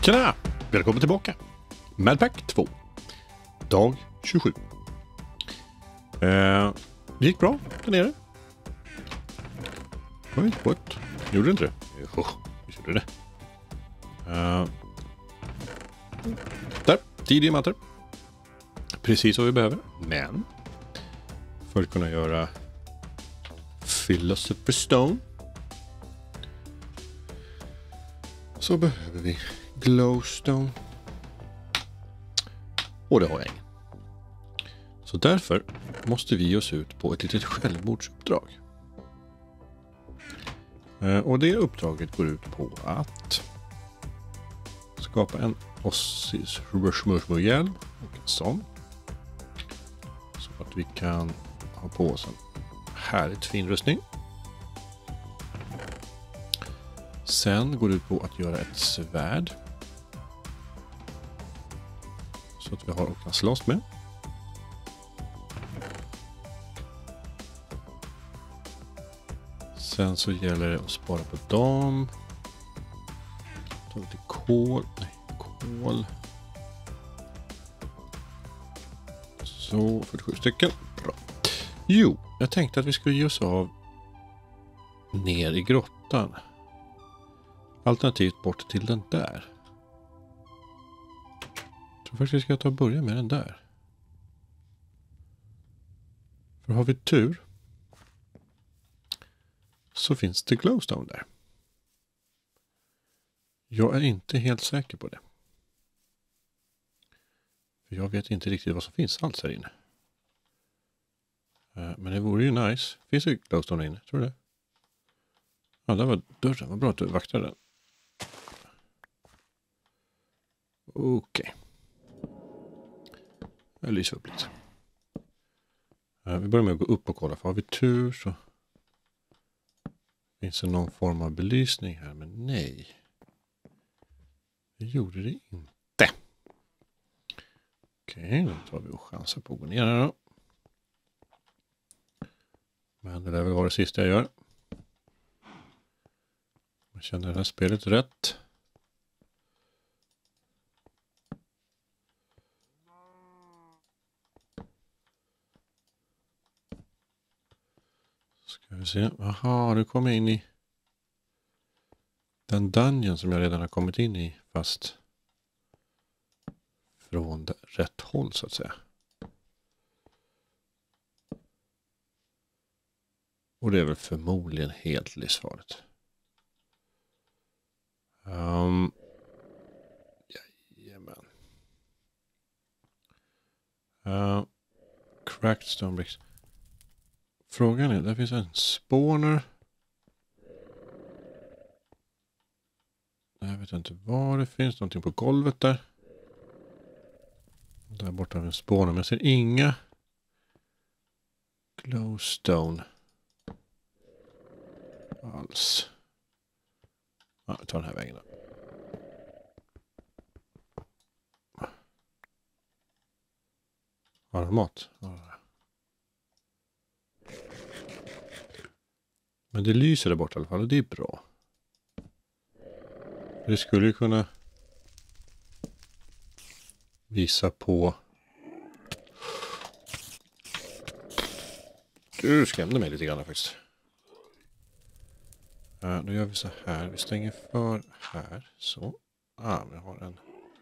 Tjena! Välkommen tillbaka. Madpack 2. Dag 27. Det gick bra där nere. Oj, what? Gjorde det inte det? Jo, vi gjorde det. Där, 10 diamanter. Precis vad vi behöver. Men för att kunna göra Philosopher's Stone så behöver vi Glowstone. Och det har jag ingen. Så därför måste vi ge oss ut på ett litet självmordsuppdrag. Och det uppdraget går ut på att skapa en Ossis-hjälm och en sån. Så att vi kan ha på oss en härligt fin rustning. Sen går det ut på att göra ett svärd. Så att vi har och kan slåss med. Sen så gäller det att spara på dem. Ta lite kol. Nej, kol. Så, 47 stycken. Bra. Jo, jag tänkte att vi skulle ge oss av ner i grottan. Alternativt bort till den där. Jag tror faktiskt vi ska ta och börja med den där. För har vi tur så finns det glowstone där. Jag är inte helt säker på det. För jag vet inte riktigt vad som finns alls här inne. Men det vore ju nice. Finns det glowstone här inne? Tror du det? Ja, där var dörren. Vad bra att du vaktade den. Okej. Jag lyser upp lite. Vi börjar med att gå upp och kolla. För har vi tur så finns det någon form av belysning här. Men nej. Det gjorde det inte. Okej, då tar vi och chansar på att gå ner här då. Men det lär väl vara det sista jag gör. Jag känner det här spelet rätt. Ska vi se. Aha, nu kommer jag in i den dungeon som jag redan har kommit in i. Fast från rätt håll så att säga. Och det är väl förmodligen helt livsfarligt. Jajamän. Cracked stone bricks. Frågan är, där finns en spawner. Jag vet inte var det finns. Någonting på golvet där. Där borta har vi en spawner. Men jag ser inga glowstone alls. Ja, vi tar den här vägen då. Har du mat? Men det lyser där borta i alla fall och det är bra. Det skulle ju kunna visa på... Du skrämde mig lite grann faktiskt. Då gör vi så här. Vi stänger för här. Så. Vi har en...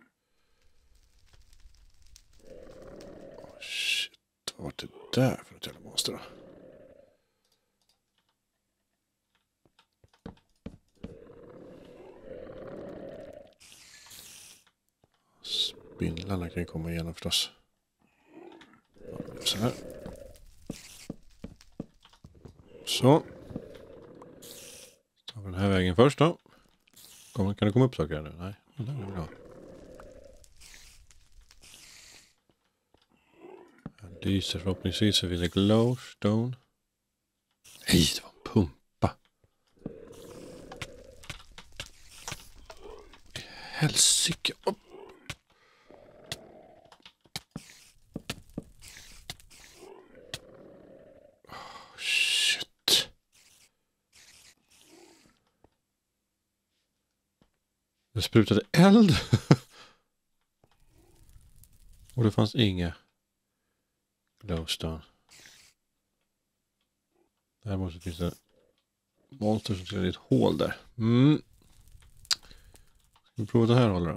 Shit, vad var det där för ett jävla monster då? Spindlarna kan ju komma igenom förstås. Så här. Så. Tar vi den här vägen först då. Kan det komma upp saker här nu? Nej, det är bra. Jag lyser förhoppningsvis så vill det glowstone. Nej, det var en pumpa. Helsike. Oh. Det sprutade eld. Och det fanns inga glowstone. Däremot finns det monster som ser ett hål där. Ska vi prova det här hållet då?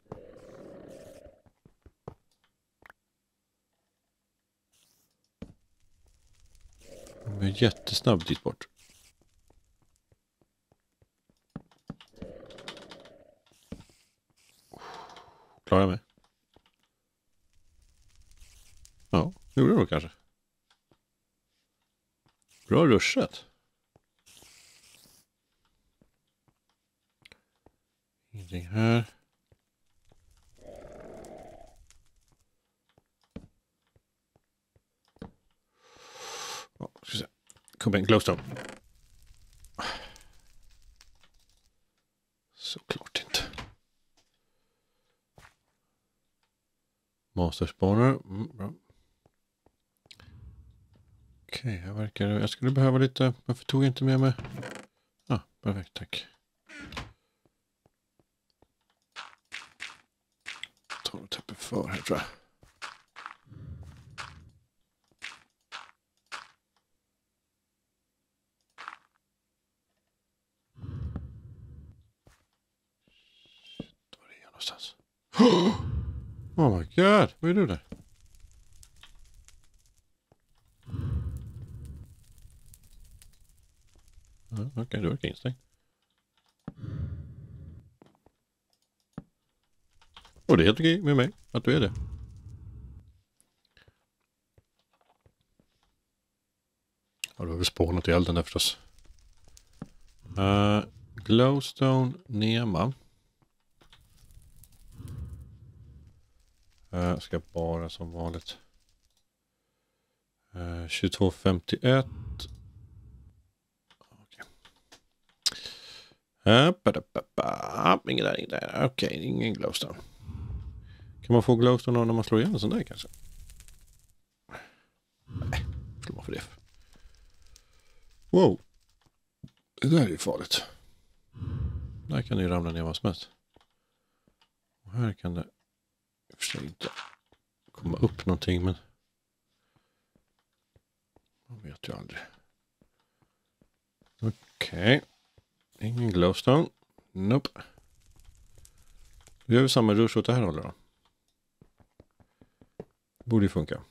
Det är jättesnabb dit bort. Klarar jag mig? Ja, det gjorde det kanske. Bra ruschat. Ingenting här. Ja, ska se. Kom en glowstone. Såklart inte. Master spawner. Bra. Okej, här verkar det. Jag skulle behöva lite. Varför tog jag inte med mig? Ja, perfekt, tack. Ta och täpper för här tror jag. Var är jag någonstans? Oh my god, vad är du där? Ja, okej, du verkar instängd. Och det är helt okej med mig att du är det. Ja, du har väl spånat i elden där förstås. Glowstone Nema. Ska bara som vanligt. 2251. Okej. Ingen där. Okej, ingen glowstone. Kan man få glowstone när man slår igen en sån där kanske? Nej, slår man för det. Wow. Det där är ju farligt. Där kan det ju ramla ner vad som helst. Och här kan det i och för sig inte komma upp någonting, men man vet ju aldrig. Okej. Ingen glowstone. Nope. Då gör vi samma rush åt det här hållet då. Borde ju funka.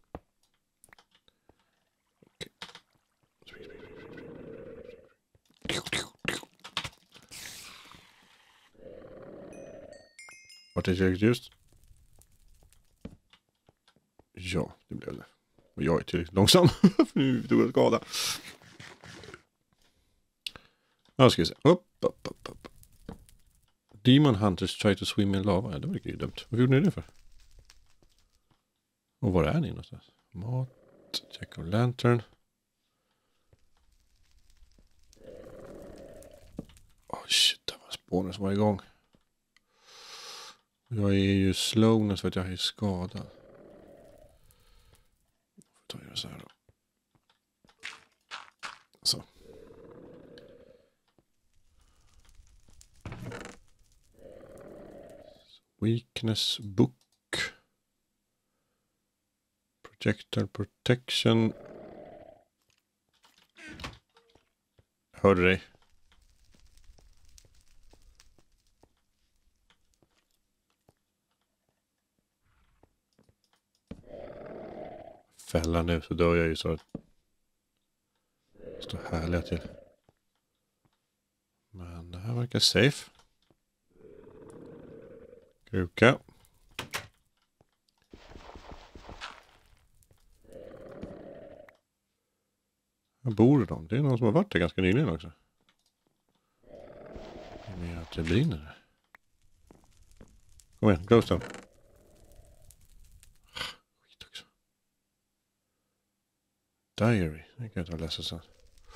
Okay. Vart är det tillräckligt ljust? Ja, det blev det. Och jag är tillräckligt långsam. För nu tog jag skada. Ja, ska vi se. Upp. Demon Hunters try to swim in lava. Ja, det verkar ju dumt. Vad gjorde ni det för? Och var är ni någonstans? Mat. Check on lantern. Oh shit, det var spåren som var igång. Jag är ju slowness för att jag är skadad. Jag får ta så här då. Så. Weakness book. Projectile protection. Hörde dig. Fälla nu så dör jag ju så att det står härliga till. Men det här verkar safe. Kruka. Här bor de. Det är någon som har varit där ganska nyligen också. Men att det brinner. Kom igen, glowstone. Skit också. Diary. Det kan jag ta och läsa sen.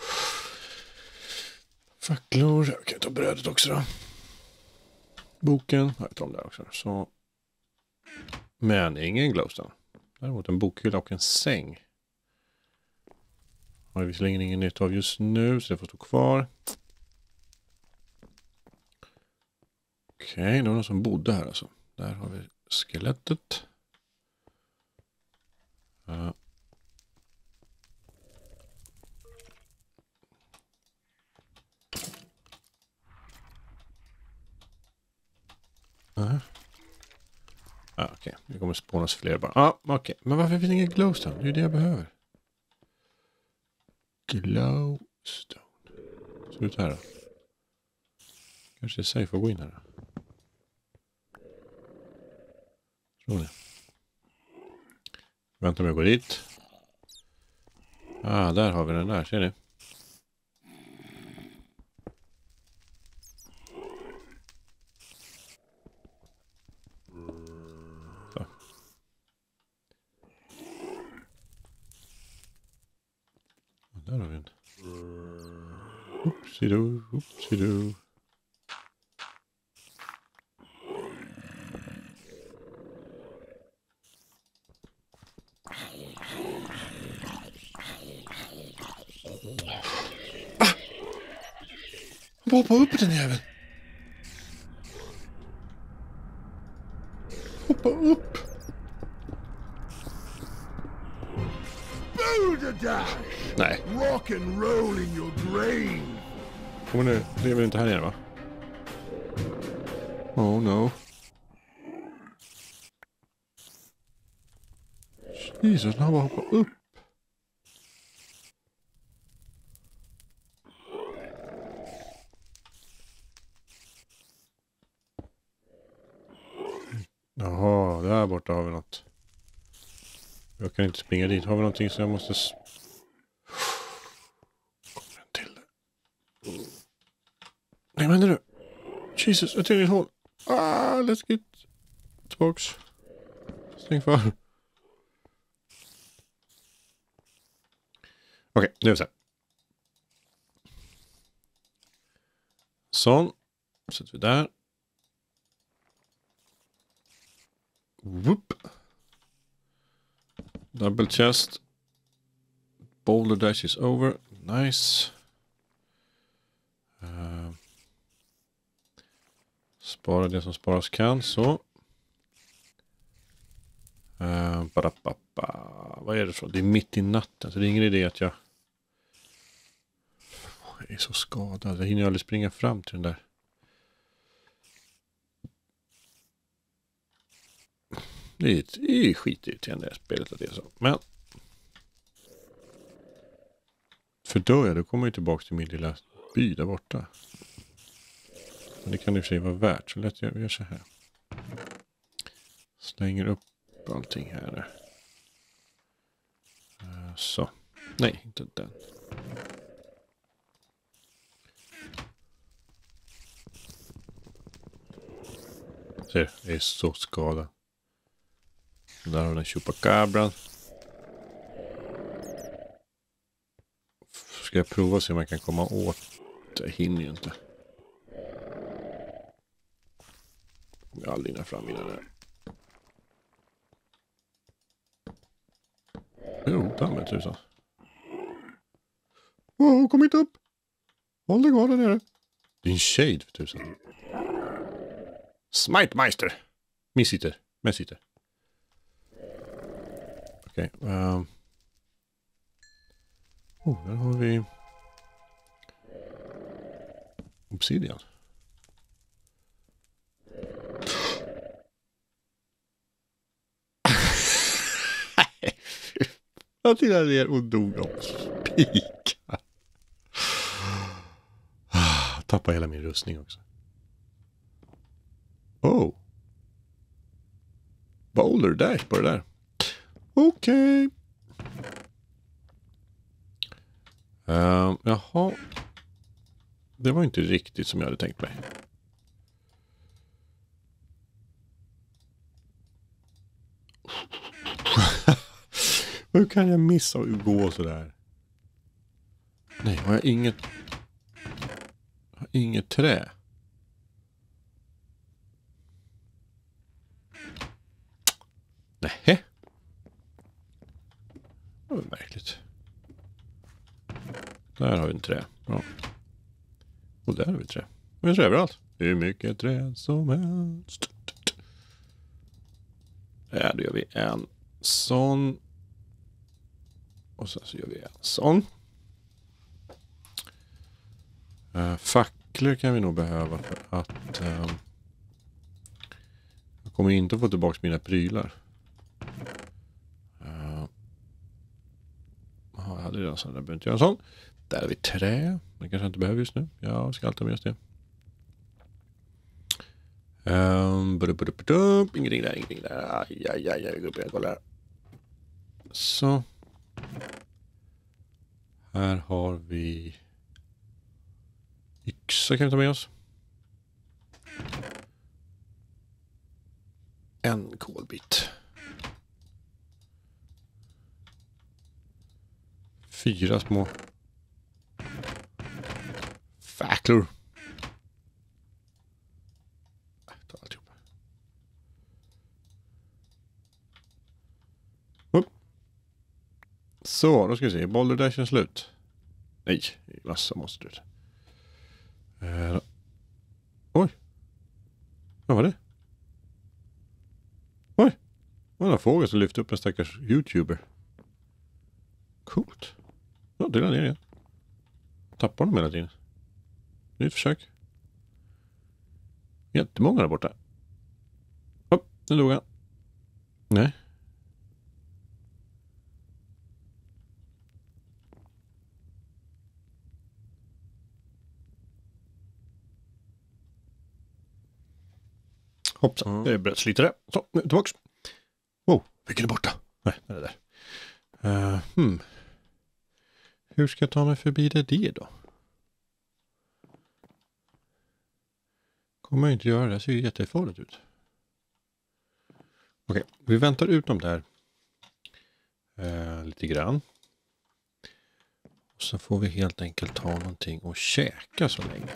Facklor. Jag kan ta brödet också då. Boken. Jag tar om där också. Så. Men ingen glowstone. Däremot en bokhylla och en säng. Har vi visserligen ingen nytta av just nu så det får stå kvar. Okej, det var någon som bodde här alltså. Där har vi skelettet. Okej, det kommer spånas fler bara. Okej. Men varför finns det ingen glowstone? Det är ju det jag behöver. Glowstone. Så ut här då. Kanske det är safe att gå in här då. Tror ni? Vänta med att gå dit. Där har vi den där, ser ni? Så. Där har vi den. Oopsidoo, oopsidoo. Hoppa upp den jäveln. Hoppa upp. Nej. Rock and roll in your grave. Kommer nu. Det är väl inte här nere va? Oh no. Jesus, han bara hoppa upp. Jaha, där borta har vi något. Jag kan inte springa dit. Har vi någonting så jag måste... Kommer en till. Nej, men nu. Jesus, jag tog ett hål. Let's get tillbaks. Stäng för. Okej, nu är vi så här. Sån. Sätter vi där. Whoop. Double chest. Boulder dash is over. Nice. Spara det som sparas kan. Så. Vad är det så? Det är mitt i natten. Så det är ingen idé att jag är så skadad. Jag hinner aldrig springa fram till den där. Det är skitirriterande spelet att det är så. Men för då kommer jag tillbaka till min lilla by där borta. Men det kan i och för sig vara värt. Så lätt jag gör så här. Slänger upp allting här nu. Så. Nej, inte den. Ser, det är så skadad. Där har den chupacabran. Ska jag prova och se om jag kan komma åt? Jag hinner ju inte. Jag aldrig hinner fram innan där. Jo, ta med tusan. Wow, kom inte upp. Håll dig kvar där nere. Din shade för tusan. Smite-meister. Missitter. Messitter. Okej. Där har vi obsidian. Jag trillade ner och dog av spikar. Tappade hela min rustning också. Oh. Boulder dash på det där. Okej. Jaha. Det var inte riktigt som jag hade tänkt mig. Hur kan jag missa att gå så där? Nej, har jag inget trä? Nej. Det var märkligt. Där har vi en trä. Ja. Och där har vi trä. Vi är överallt. Hur mycket träd som helst. Ja, då gör vi en sån. Och sen så gör vi en sån. Facklor kan vi nog behöva för att jag kommer inte att få tillbaka mina prylar. Jag hade redan sån, där behöver inte göra en sån. Där har vi trä. Det kanske jag inte behöver just nu. Jag ska alltid ha med oss det. Ingenting där, ingenting där. Jag går upp och kollar. Så. Här har vi yxa kan vi ta med oss. En kolbit. 4 små facklor. Ta alltihop. Så, då ska vi se. Boulder Dash är slut. Nej, massa måste det. Oj. Vad var det? Oj. Det var en fågel som lyfte upp en stackars YouTuber. Coolt. Ja, det är ner igen. Tappar de hela tiden. Nytt försök. Jättemånga där borta. Hopp, nu dog han. Nej. Hoppsan, det är brötslitare. Så, nu tillbaks. Wow, vilken är borta? Nej, det är där. Hur ska jag ta mig förbi det då? Kommer jag inte göra det. Det ser ju jättefarligt ut. Okej, vi väntar ut dem där. Lite grann. Och så får vi helt enkelt ta någonting och käka så länge.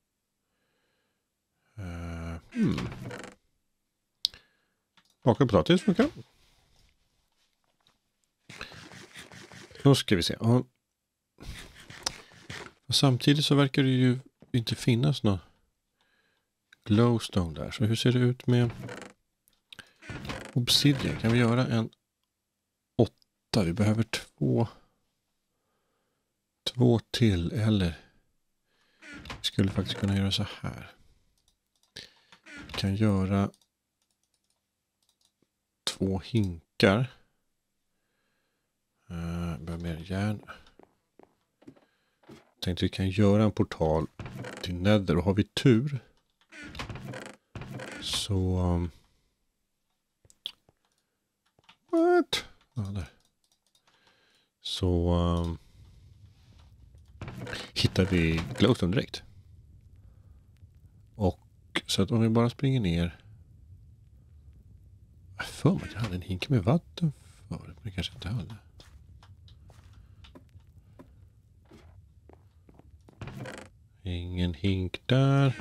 Bakad potatis funkar. Då ska vi se. Och samtidigt så verkar det ju inte finnas någon glowstone där. Så hur ser det ut med obsidian? Kan vi göra en 8? Vi behöver 2 till. Eller vi skulle faktiskt kunna göra så här. Vi kan göra 2 hinkar. Behöver mer järn. Tänkte vi kan göra en portal till Nether. Och har vi tur så what? Ja, där. Så hittar vi glowstone direkt. Och så att om vi bara springer ner. Jag för mig att jag hade en hink med vatten förut, men det kanske inte hade. Ingen hink där.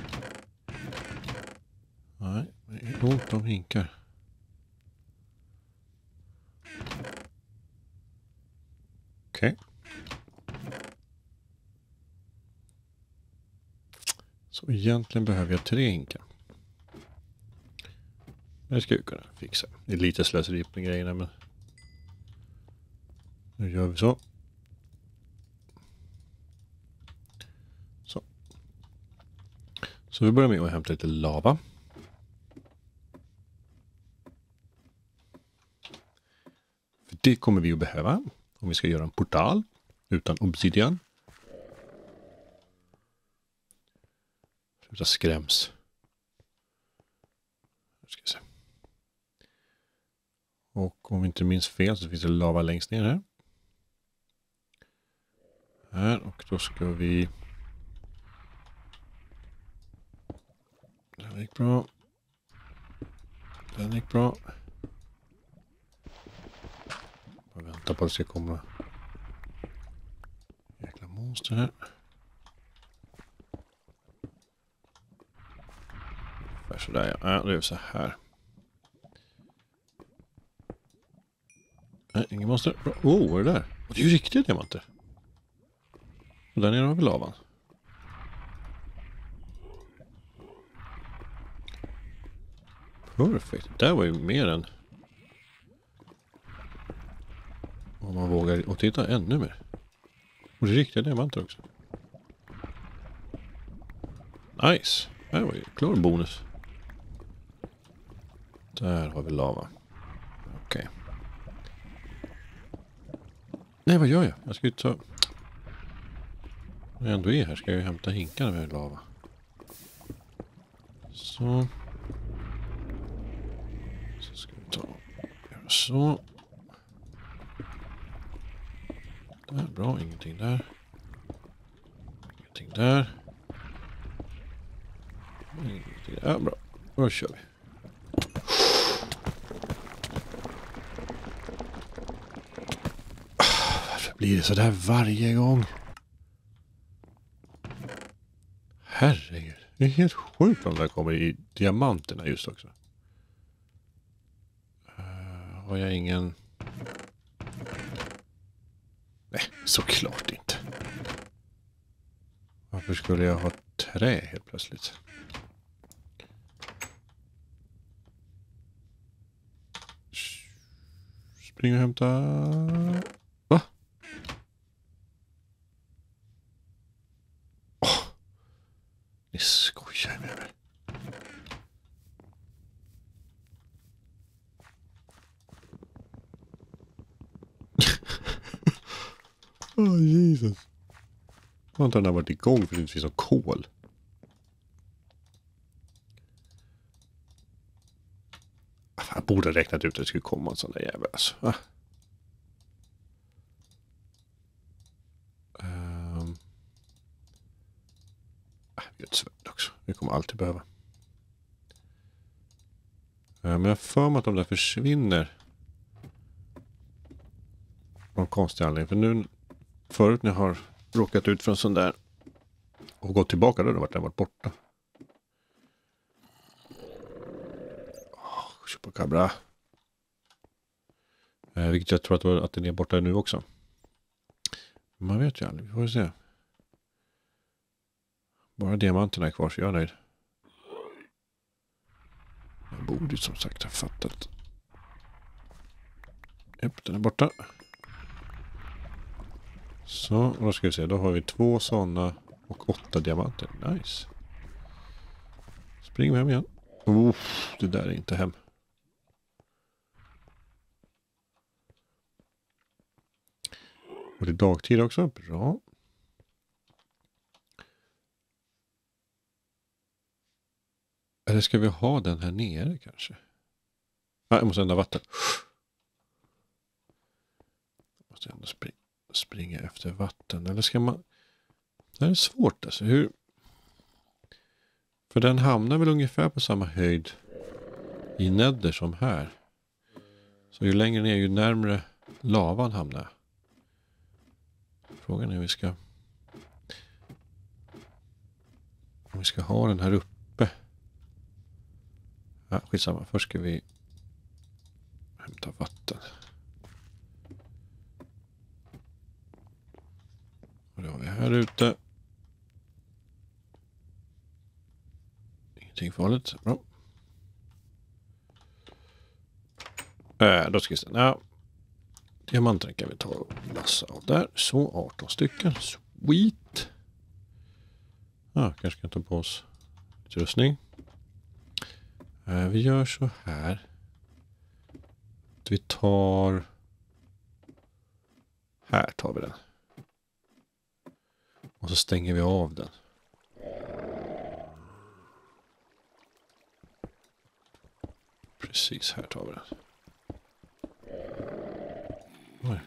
Nej, det är ont om hinkar. Okej. Så egentligen behöver jag 3 hinkar. Det ska jag kunna fixa. Det är lite slöseri på grejerna, men nu gör vi så. Så vi börjar med att hämta lite lava. För det kommer vi att behöva om vi ska göra en portal utan obsidian. Sluta skräms. Ska se. Och om vi inte minns fel så finns det lava längst ner här. Här, och då ska vi... Den gick bra. Den gick bra. Jag väntar på att det ska komma jäkla monster här. Sådär ja. Det är så här. Nej, ingen monster. Vad är det där? Det är ju riktiga diamanter. Och där nere har vi lavan. Perfekt. Det där var ju mer än... Om man vågar och titta ännu mer. Och det är riktiga diamanter också. Nice. Det här var ju klar bonus. Där har vi lava. Okej. Nej, vad gör jag? Jag ska ju ta... När jag ändå är här ska jag ju hämta hinkarna med lava. Så. Så ska vi ta... Göra så. Där, bra. Ingenting där. Ingenting där. Ingenting där. Ja, bra. Då kör vi. Varför blir det så där varje gång? Herregud. Det är helt sjukt om det kommer i diamanterna just också. Har jag ingen... Nej, såklart inte. Varför skulle jag ha trä helt plötsligt? Spring och hämta... Va? Ni skojar med mig. Åh, Jesus. Jag har inte den här varit igång för det finns som kol. Jag borde ha räknat ut att det skulle komma en sån där jävel alltså. Vi gör ett svärd också. Vi kommer alltid behöva. Men jag för mig att de där försvinner. Någon konstig anledning. För nu, förut när jag har råkat ut för en sån där och gått tillbaka då har den varit borta. Chupacabra. Vilket jag tror att den är borta nu också. Man vet ju aldrig. Vi får se. Bara diamanterna är kvar så jag är nöjd. Jag borde som sagt ha fattat. Japp, den är borta. Så, och då ska vi se. Då har vi 2 sådana och 8 diamanter. Nice. Spring hem igen. Det där är inte hem. Och det är dagtid också. Bra. Eller ska vi ha den här nere kanske? Nej, jag måste ändra vatten. Jag måste ändå springa efter vatten. Eller ska man... Det här är svårt alltså. Hur... För den hamnar väl ungefär på samma höjd i Nether som här. Så ju längre ner ju närmare lavan hamnar. Frågan är om vi ska ha den här uppe. Ja, skitsamma. Först ska vi hämta vatten. Och då har vi här ute. Ingenting farligt. Bra. Då ska vi se. Ja. Diamanten kan vi ta och lassa av där. Så 18 stycken. Sweet. Ja, kanske kan ta på oss utrustning. Vi gör så här. Vi tar... Här tar vi den. Och så stänger vi av den. Precis, här tar vi den. Oj.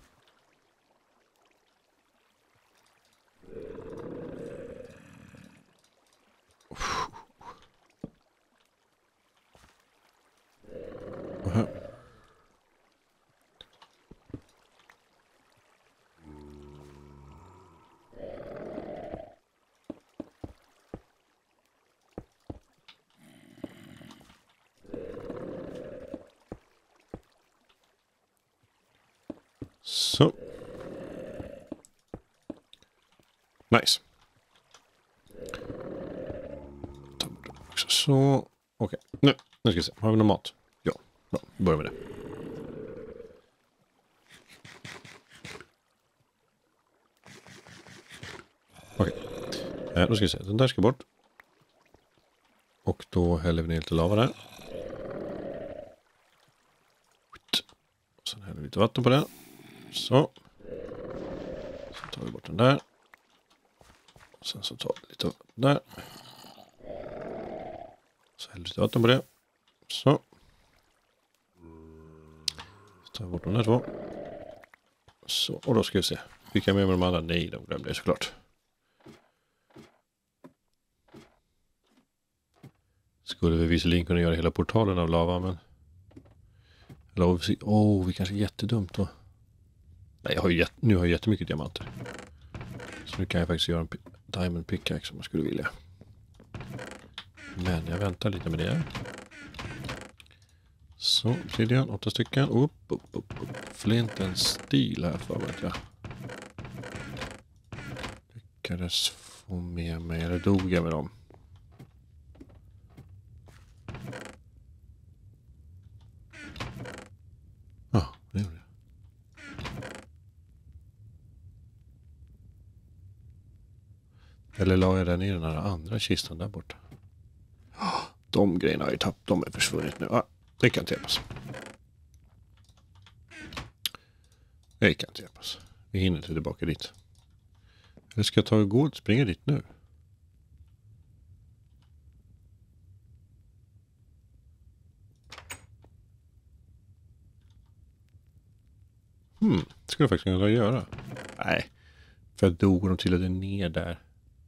Så. Nice. Ta bort den också. Så. Okej. Nu. Nu ska vi se. Har vi någon mat? Ja, bra. Vi börjar med det. Okej. Då ska vi se. Den där ska bort. Och då häller vi ner lite lava där. Sen häller vi lite vatten på den. Så. Så tar vi bort den där. Sen så tar vi lite vatten där. Så häller vi lite vatten på det. Så. Så tar vi bort de där två. Så, och då ska vi se. Fick jag med de andra? Nej, de glömde jag såklart. Skulle vi visserligen kunna göra hela portalen av lava, men... Eller, vi kanske är jättedumt då. Nej, nu har jag jättemycket diamanter. Så nu kan jag faktiskt göra en diamond pickaxe om jag skulle vilja. Men jag väntar lite med det. Så, tydligen 8 stycken. Upp. Flintens stil här för mig. Jag lyckades få med mig, eller dog jag med dem? Ja, det gjorde jag. Eller la jag den i den här andra kistan där borta? De grejerna har jag tappat. De är försvunnit nu. Det kan inte hjälpas. Det kan inte hjälpas. Vi hinner inte tillbaka dit. Eller ska jag ta och gå och springa dit nu? Skulle jag faktiskt kunna göra. Nej. För jag dog och de trillade ner där.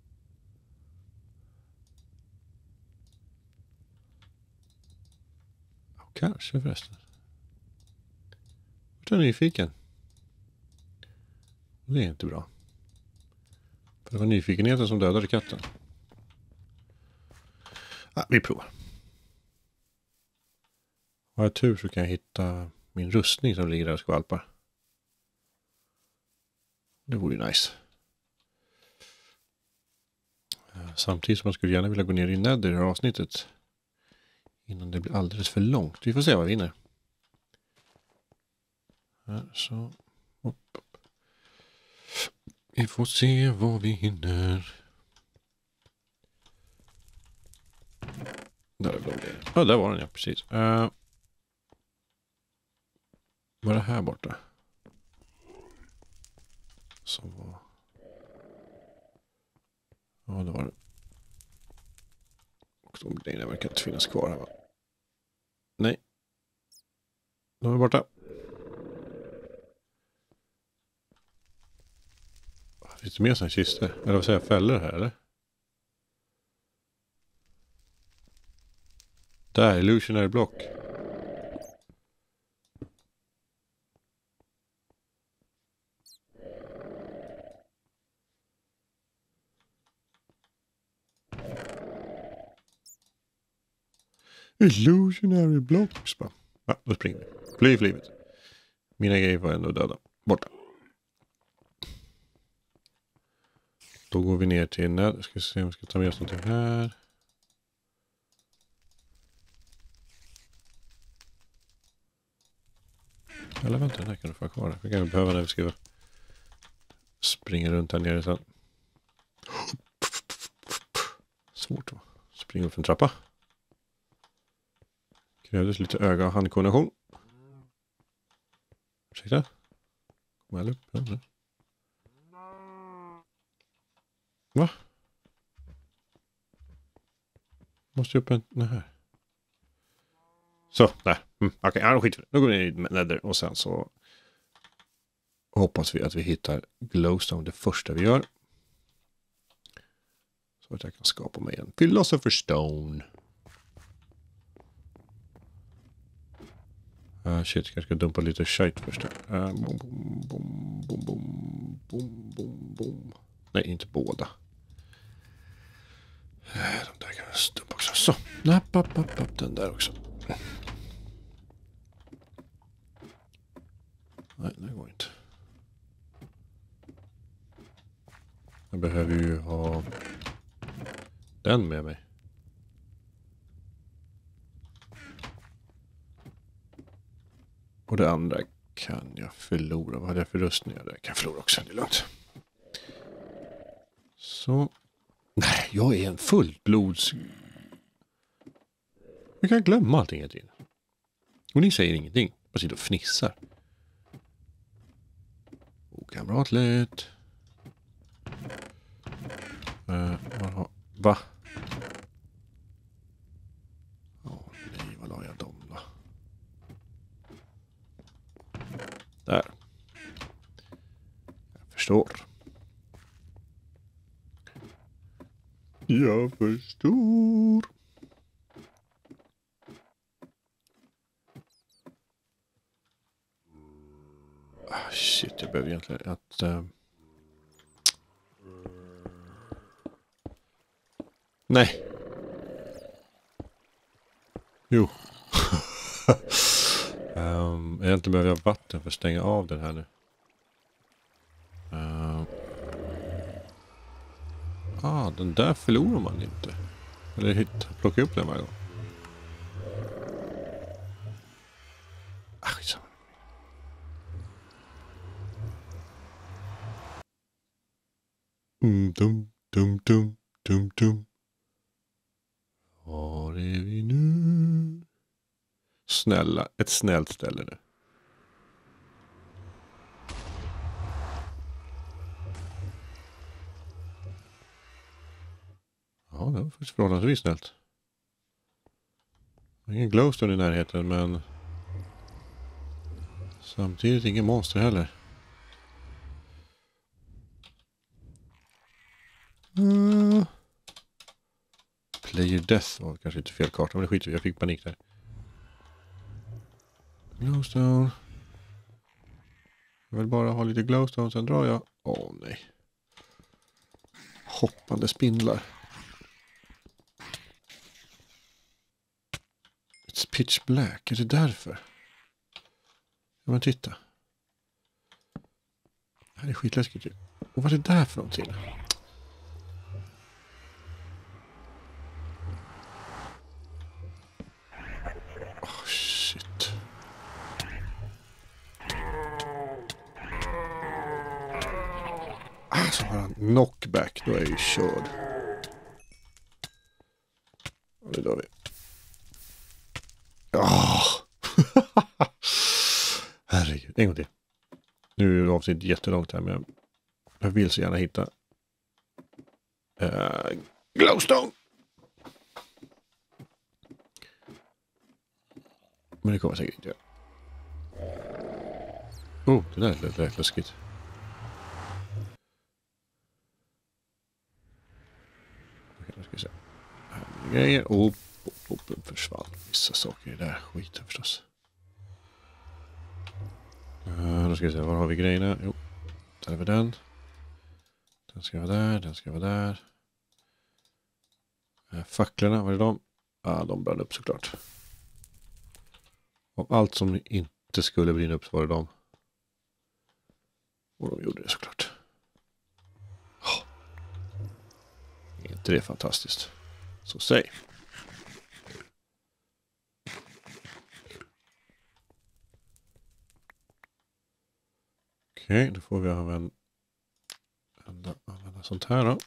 Kanske förresten. Jag är nyfiken. Det är inte bra. För det var nyfikenheten som dödade katten. Vi provar. Har jag tur så kan jag hitta min rustning som ligger där och skvalpar. Det vore ju nice. Samtidigt som man skulle gärna vilja gå ner i Nether i det här avsnittet. Innan det blir alldeles för långt. Vi får se vad vi vinner. Här, så. Upp. Vi får se vad vi hinner. Där blev det. Ja, där var den, ja, precis. Var det här borta? Så var... Ja, det var det. Och de grejerna verkar inte finnas kvar här, va? Nej. De är borta. Finns det mer sådana kistor? Eller vad säger jag? Fällor här, eller? Där, illusionary block. Illusionary blocks. Ja, då springer vi. Fly för livet. Mina grejer var ändå döda. Borta. Då går vi ner till Nether. Ska se om vi ska ta med oss någonting här. Eller vänta, den här kan du få kvar. Vi kan behöva när vi ska springa runt här nere sen. Svårt va? Springa upp en trappa. Krävdes lite öga- och handkoordination. Ursäkta? Kom här upp. Ja, va? Måste upp en... Nej. Så, där. Okej, ja, skit för det. Nu går vi ner i Nether och sen så hoppas vi att vi hittar glowstone det första vi gör. Så att jag kan skapa mig en Philosopher's Stone. Shit, jag ska dumpa lite shit först. Boom, boom, boom, boom, boom, boom, boom. Nej, inte båda. De där kan jag dumpa också. Så, den där också. Nej, det går inte. Jag behöver ju ha den med mig. Och det andra kan jag förlora. Vad hade jag för rustningar? Det kan jag förlora också. Det är lugnt. Så. Nej, jag är en fullblods... Jag kan glömma allting hela tiden. Och ni säger ingenting. Bara sitter och fnissar. Okamratligt. Va? Nej, vad la jag dem då? Där. Jag förstår. Jag förstår. Shit, jag behöver egentligen att... Nej. Jo. Egentligen behöver jag vatten för att stänga av den här nu. Den där förlorar man inte. Eller plocka upp den varje gång. Så. Dum. Var är vi nu? Snälla, ett snällt ställe nu. Ja, det var faktiskt förhållandevis snällt. Ingen glowstone i närheten, men samtidigt ingen monster heller. Player Death var kanske inte fel karta, men det skiter jag fick panik där. Glowstone. Jag vill bara ha lite glowstone, sen drar jag. Åh nej. Hoppande spindlar. It's pitch black, är det därför? Ja, men titta. Det här är skitläskigt. Och vad är det där för någonting? Shit. Så har han knockback, då är jag ju körd. Och det drar vi. Herregud, en gång till. Nu är det avsnitt jättelångt här, men jag vill så gärna hitta glowstone. Men det kommer säkert inte göra. Det där är lite läskigt. Okej, nu ska vi se. Här är grejer. Försvann vissa saker i det där skiten förstås. Då ska vi se, var har vi grejerna? Jo, där är vi den. Den ska vara där, den ska vara där. Facklorna, var är de? De brann upp såklart. Av allt som inte skulle brinna upp så var det de. Och de gjorde det såklart. Är inte det fantastiskt? Så säg. Okej, då får vi använda sånt här då.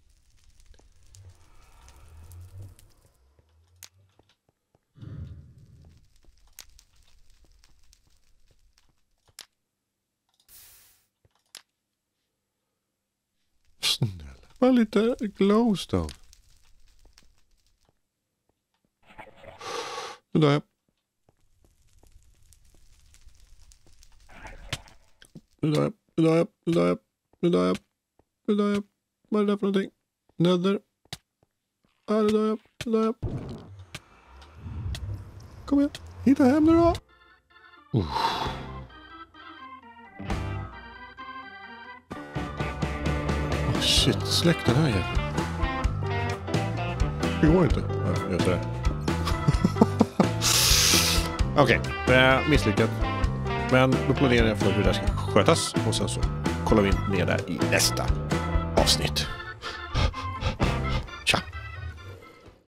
Snälla, bara lite glowstone. Nu dör jag. Nu dör jag. Vad är det där för någonting? Nether. Nu dör jag. Kom igen, hitta hem nu då. Shit, släck den här jäveln. Det går inte. Jag gör sådär. Okej, misslyckat. Men då planerar jag för hur det ska skötas. Och sen så kollar vi ner där i nästa avsnitt.